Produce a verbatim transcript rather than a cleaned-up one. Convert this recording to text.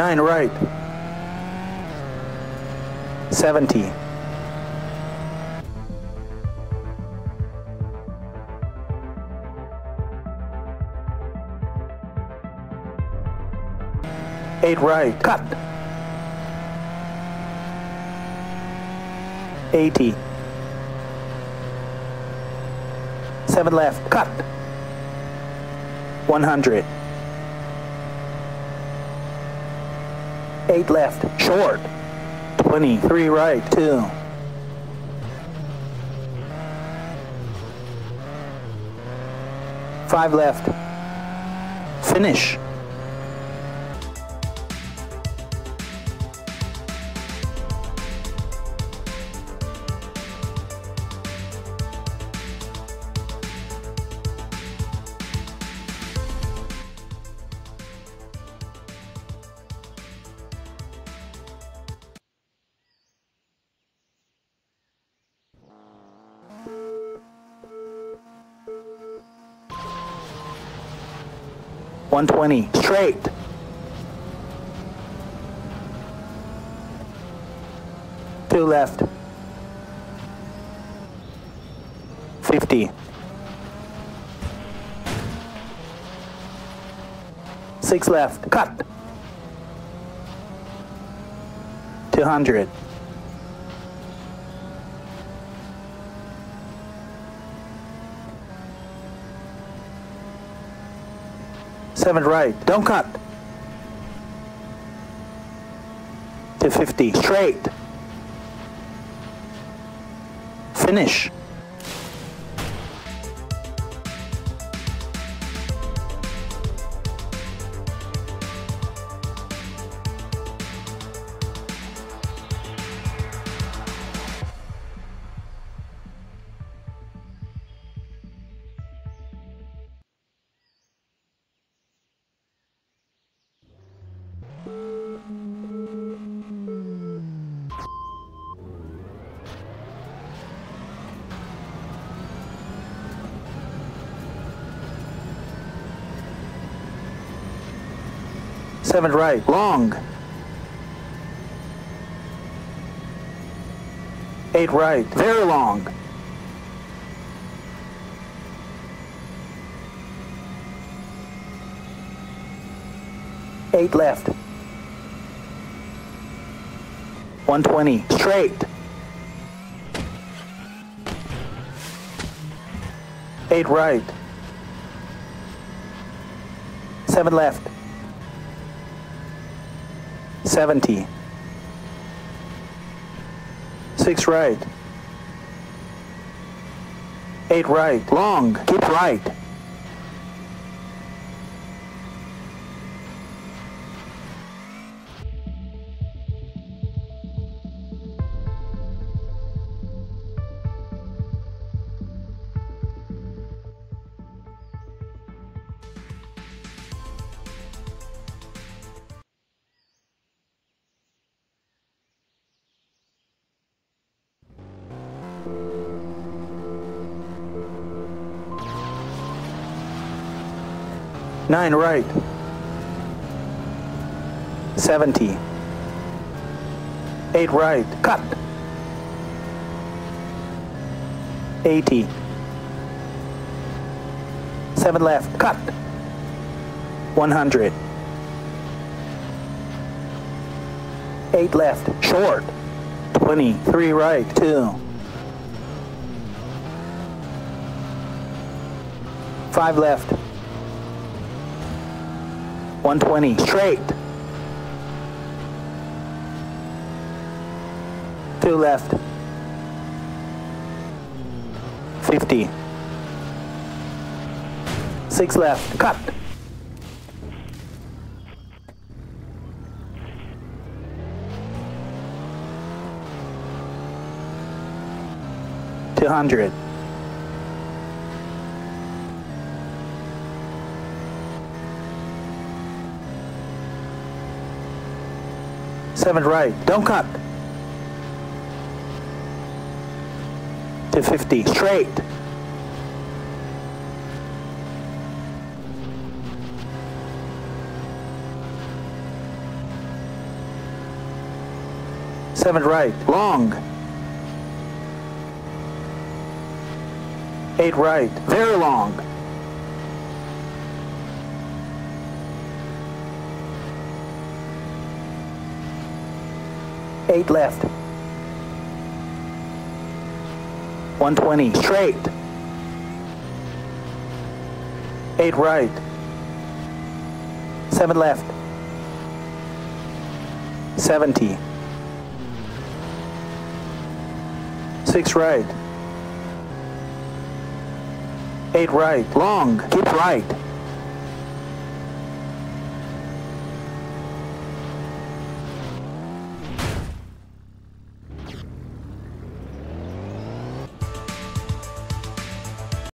nine right, seventy, eight right, cut, eighty, seven left, cut, one hundred, eight left, short, twenty, three right, two, five left, finish. one twenty, straight. Two left. fifty. Six left, cut. two hundred. Seven right, don't cut. To fifty, straight. Finish. Seven right, long. Eight right, very long. Eight left. one twenty, straight. Eight right. Seven left. seventy. Six right. Eight right. Long. Keep right. Nine right. seventy. Eight right. Cut. eighty. Seven left. Cut. one hundred. Eight left. Short. twenty. Three right. Two. Five left. one twenty, straight. Two left. fifty. Six left, cut. two hundred. Seven right, don't cut. To fifty, straight. Seven right, long. Eight right, very long. Eight left. one twenty, straight. Eight right. Seven left. seventy. Six right. Eight right, long, keep right.